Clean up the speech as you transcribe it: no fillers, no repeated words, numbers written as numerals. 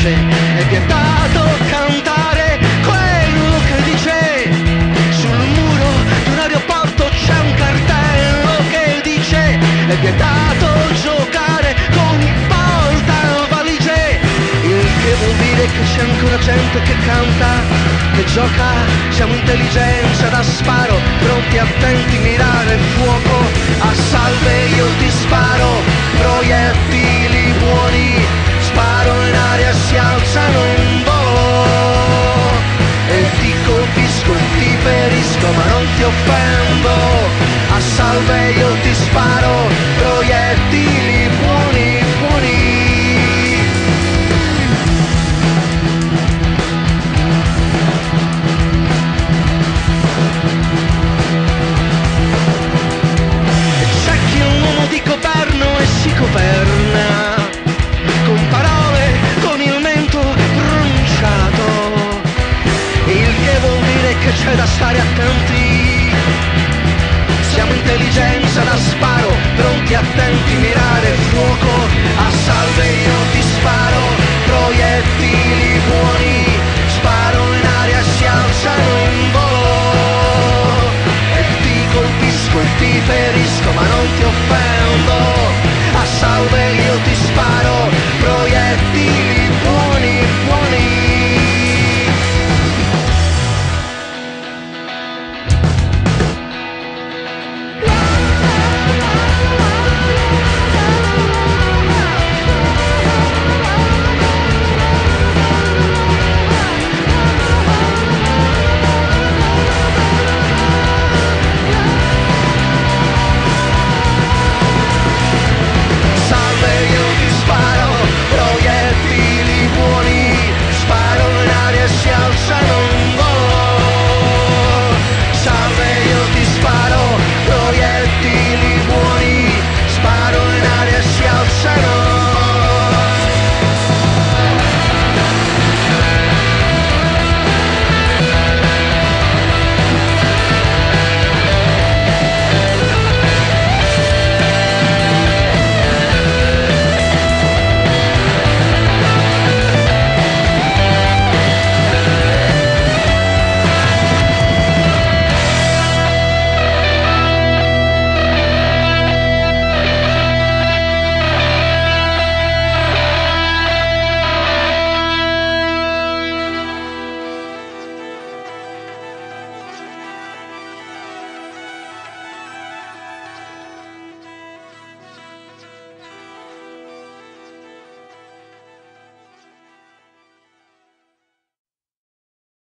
dice è vietato cantare quello che dice. Sul muro di un aeroporto c'è un cartello che dice è vietato giocare con i portavaligie, il che vuol dire che c'è ancora gente che canta, che gioca. Siamo intelligenza da sparo, pronti, attenti, mirare fuoco a salve. Io ti sparo proiettili buoni, sparo in aria, si alzano in volo e ti colpisco, ti ferisco ma non ti offendo. A salve io ti sparo